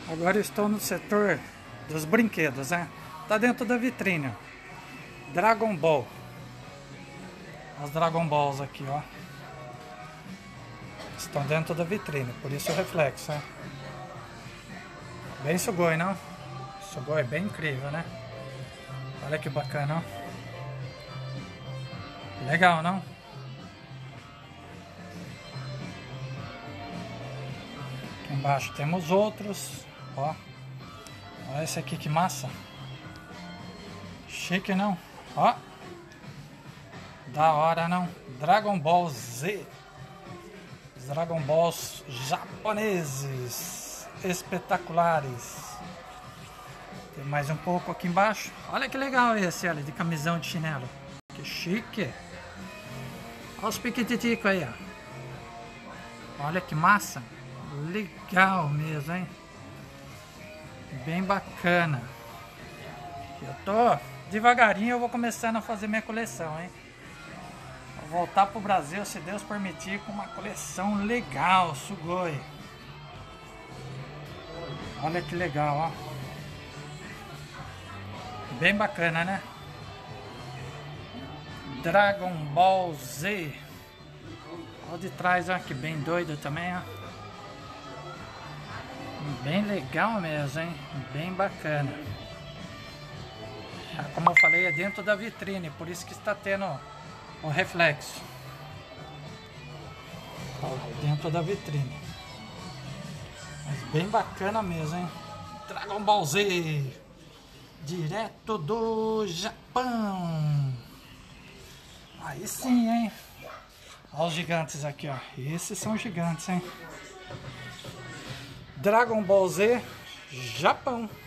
Agora eu estou no setor dos brinquedos, né? Tá dentro da vitrine, ó. Dragon Ball. As Dragon Balls aqui, ó. Estão dentro da vitrine, por isso o reflexo, né? Bem sugoi, não? Sugoi bem incrível, né? Olha que bacana, ó. Legal, não? Aqui embaixo temos outros, ó. Olha esse aqui, que massa. Chique, não? Ó. Da hora, não? Dragon Ball Z. Os Dragon Balls japoneses. Espetaculares. Tem mais um pouco aqui embaixo. Olha que legal esse, olha, de camisão de chinelo. Que chique. Olha os piquititicos aí, ó. Olha que massa. Legal mesmo, hein? Bem bacana. Eu tô devagarinho, eu vou começando a fazer minha coleção, hein? Vou voltar pro Brasil, se Deus permitir, com uma coleção legal, sugoi. Olha que legal, ó. Bem bacana, né? Dragon Ball Z. Olha de trás, ó, que bem doido também, ó. Bem legal mesmo, hein? Bem bacana. Como eu falei, é dentro da vitrine, por isso que está tendo o reflexo. Dentro da vitrine. Mas bem bacana mesmo, hein? Dragon Ball Z. Direto do Japão. Aí sim, hein? Olha os gigantes aqui, ó. Esses são gigantes, hein? Dragon Ball Z, Japão.